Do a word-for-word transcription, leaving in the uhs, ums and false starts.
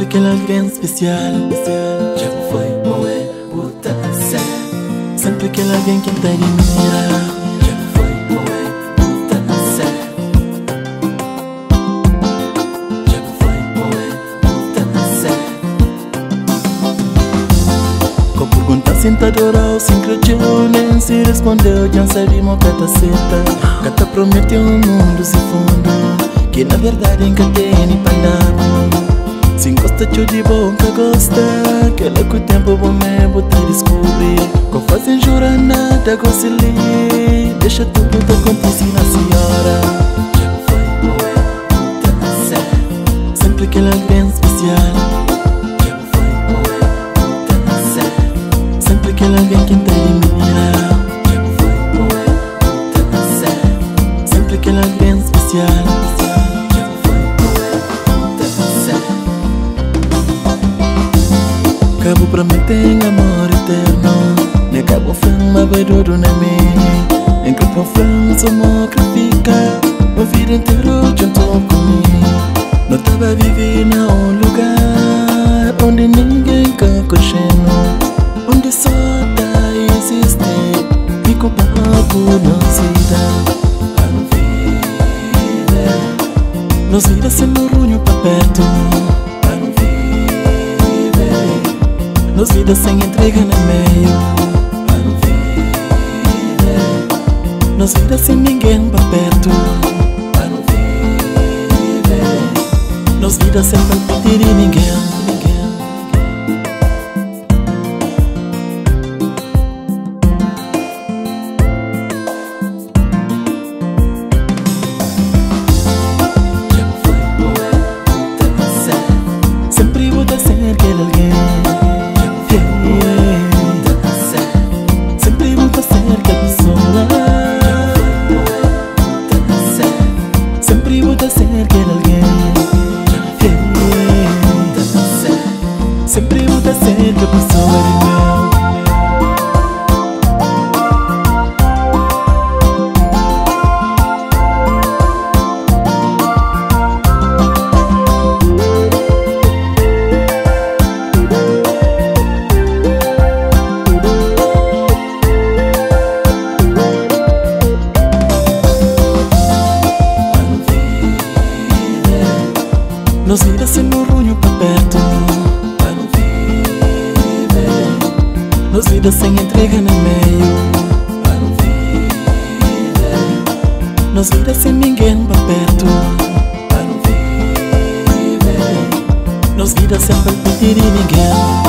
aquele alguém especial, já foi, ou é, puta, sé. Sempre aquele alguém que te admira, já foi, ou é, puta, sé. Já foi, ou é, puta, sé. Com pergunta sentadora ou sem credeu, nem se respondeu, já sabimos que tá certa. Que te prometeu um mundo sem fundo, que na verdade encadena e pandava. Se gosta de bom que gosta, que ela com o tempo bom me botar descobrir. Com fazem jurar nada gosta ali, deixa tudo te acontecer na senhora. Já foi, ou é, puta, sé. Sempre aquele alguém especial. Já foi, ou é, puta, sé. Sempre aquele alguém que te admira. Já foi, ou é, puta, sé. Sempre aquele alguém especial. Cabo prometem amor eterno, ne cabo fama vai duro na mim. Em corpo fama somos que fica a vida inteira junto comigo. Não tava vivendo num lugar onde ninguém quer cocheno, onde só tá existe, fico pago não se dá. A não viver, nos vidas sem orgulho pra perto. Nos vidas sem entrega no meio, a não viver. Nos vidas sem ninguém pra perto, a não viver. Nos vidas sem palpitar e ninguém. Já foi, ou é, puta, sé. Sempre vou dar ser aquele alguém. Sempre vou estar cerca da pessoa. Sempre vou estar cerca de alguém. Sempre vou estar cerca da pessoa. Nos vidas sem orgulho pra perto, pra não viver. Nos vidas sem entrega no meio, pra não viver. Nos vidas sem ninguém pra perto, pra não viver. Nos vidas sem palpitar e ninguém.